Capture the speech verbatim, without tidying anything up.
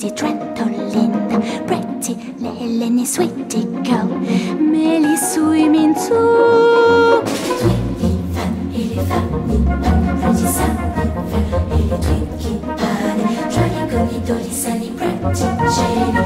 pretty Trentolin, pretty Leleni, sweetie girl, Mélie swimming too. Twinkie fan, il est funny, pretty sunny, il est twinkie pan, jolly golly dolly sunny, pretty jelly.